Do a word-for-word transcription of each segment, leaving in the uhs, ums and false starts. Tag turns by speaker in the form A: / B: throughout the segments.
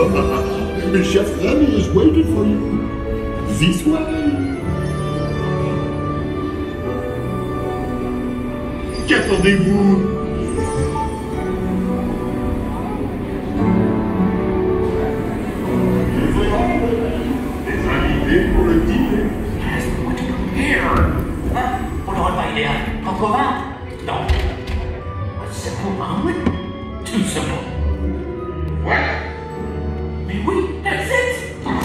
A: Chef Remy is waiting for you. This way. Qu'attendez-vous? Des invités pour le dîner.
B: On n'aurait pas idée à convaincre? Non. C'est pour un oui. Tout simplement.
A: Voilà.
B: Mais oui, that's it.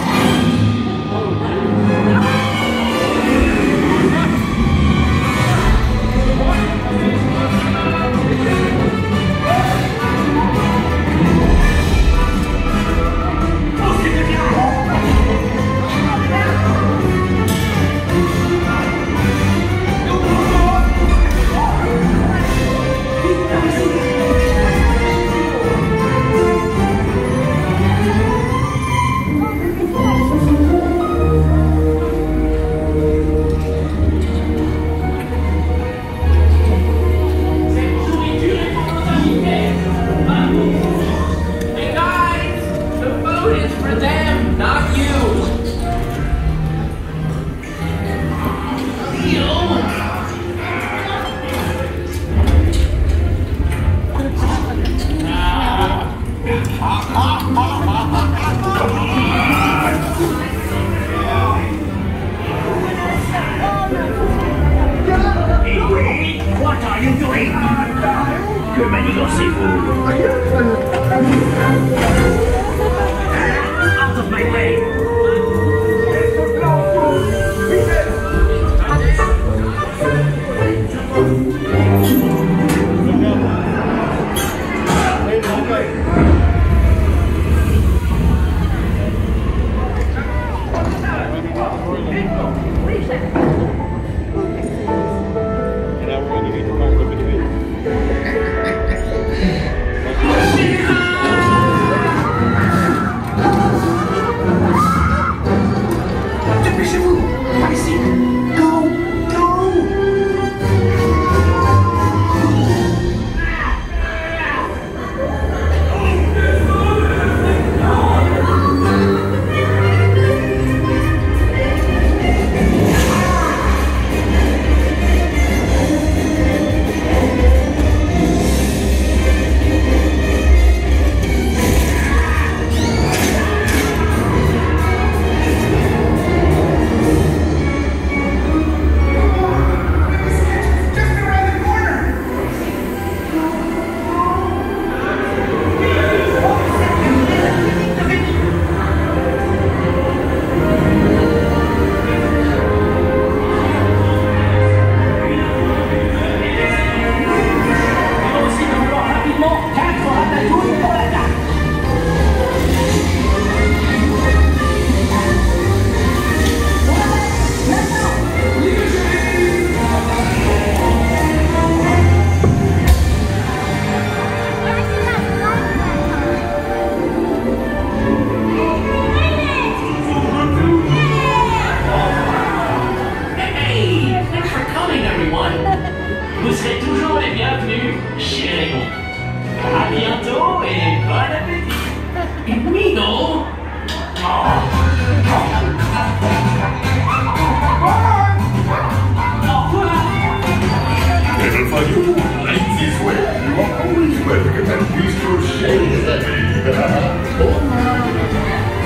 B: What are you doing? Que manigancez-vous? Out of my way! Vous serez toujours les bienvenus chez Raymond. À bientôt et bon appétit. Oui, non? Oh.
A: If I do like this way, you are always welcome and please to share.